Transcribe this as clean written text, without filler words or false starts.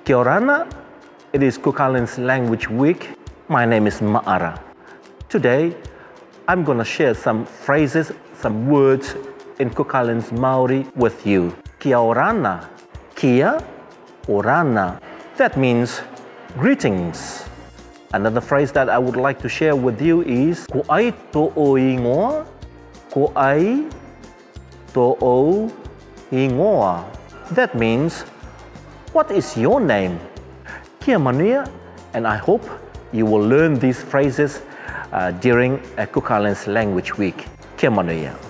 Kia orāna, it is Cook Islands Language Week. My name is Ma'ara. Today, I'm going to share some phrases, some words in Cook Islands Māori with you. Kia orāna, kia orāna. That means greetings. Another phrase that I would like to share with you is ko ai tō o ingoa, ko ai tō o ingoa. That means, what is your name? Kia manuia, and I hope you will learn these phrases during Cook Islands Language Week. Kia manuia.